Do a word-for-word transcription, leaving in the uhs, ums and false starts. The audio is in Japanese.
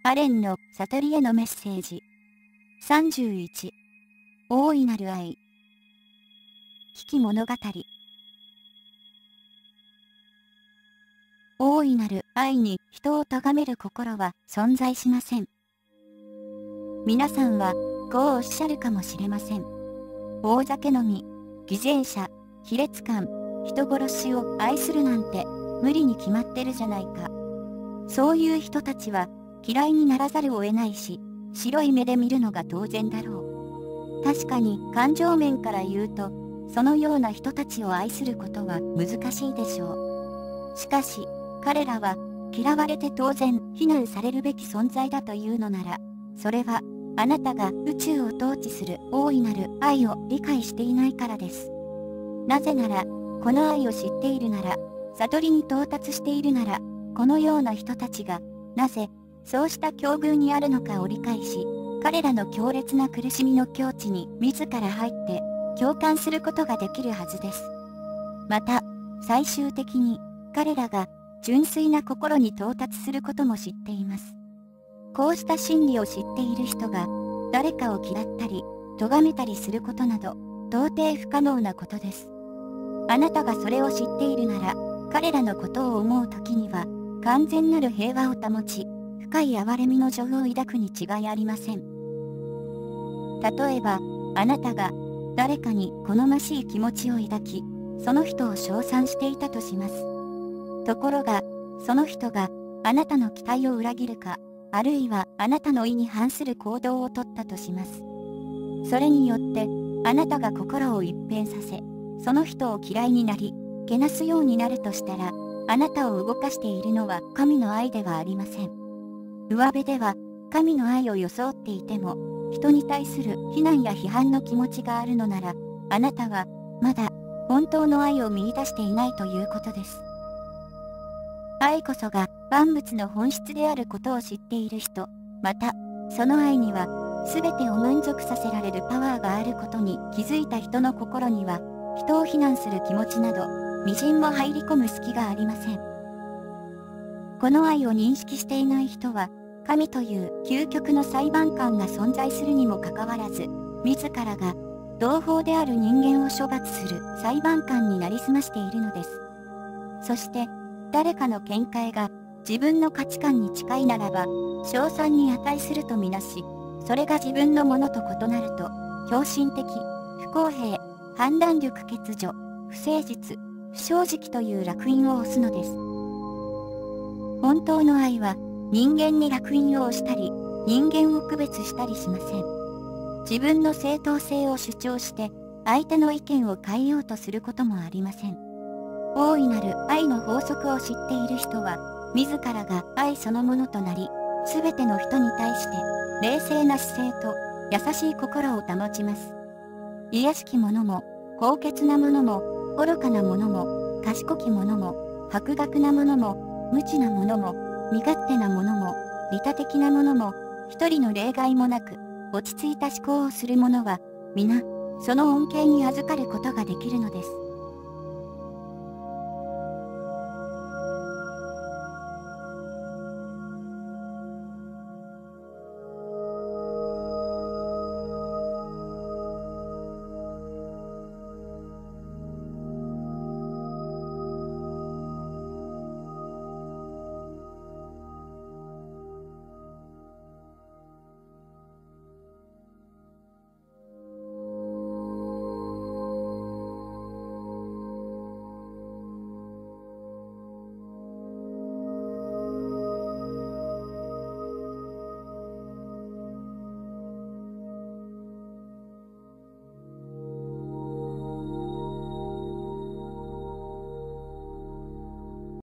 アレンの悟りへのメッセージ。さんじゅういち。大いなる愛。危機物語。大いなる愛に人を咎める心は存在しません。皆さんはこうおっしゃるかもしれません。大酒飲み、偽善者、卑劣感、人殺しを愛するなんて無理に決まってるじゃないか。そういう人たちは嫌いにならざるを得ないし、白い目で見るのが当然だろう。確かに感情面から言うと、そのような人たちを愛することは難しいでしょう。しかし、彼らは嫌われて当然非難されるべき存在だというのなら、それはあなたが宇宙を統治する大いなる愛を理解していないからです。なぜなら、この愛を知っているなら、悟りに到達しているなら、このような人たちが、なぜ、そうした境遇にあるのかを理解し、彼らの強烈な苦しみの境地に自ら入って、共感することができるはずです。また、最終的に、彼らが、純粋な心に到達することも知っています。こうした真理を知っている人が、誰かを嫌ったり、咎めたりすることなど、到底不可能なことです。あなたがそれを知っているなら、彼らのことを思うときには、完全なる平和を保ち、深い憐れみの情を抱くに違いありません。例えば、あなたが誰かに好ましい気持ちを抱き、その人を称賛していたとします。ところが、その人があなたの期待を裏切るか、あるいはあなたの意に反する行動をとったとします。それによって、あなたが心を一変させ、その人を嫌いになり、けなすようになるとしたら、あなたを動かしているのは神の愛ではありません。上辺では神の愛を装っていても、人に対する非難や批判の気持ちがあるのなら、あなたはまだ本当の愛を見出していないということです。愛こそが万物の本質であることを知っている人、また、その愛には全てを満足させられるパワーがあることに気づいた人の心には、人を非難する気持ちなど、微塵も入り込む隙がありません。この愛を認識していない人は、神という究極の裁判官が存在するにもかかわらず、自らが同胞である人間を処罰する裁判官になりすましているのです。そして、誰かの見解が自分の価値観に近いならば、称賛に値するとみなし、それが自分のものと異なると、狂信的、不公平、判断力欠如、不誠実、不正直という烙印を押すのです。本当の愛は人間に烙印を押したり、人間を区別したりしません。自分の正当性を主張して相手の意見を変えようとすることもありません。大いなる愛の法則を知っている人は、自らが愛そのものとなり、すべての人に対して冷静な姿勢と優しい心を保ちます。卑しき者も、高潔な者も、愚かな者も、賢き者も、博学な者も、無知な者も、身勝手な者も、利他的な者も、一人の例外もなく、落ち着いた思考をする者は、皆、その恩恵に預かることができるのです。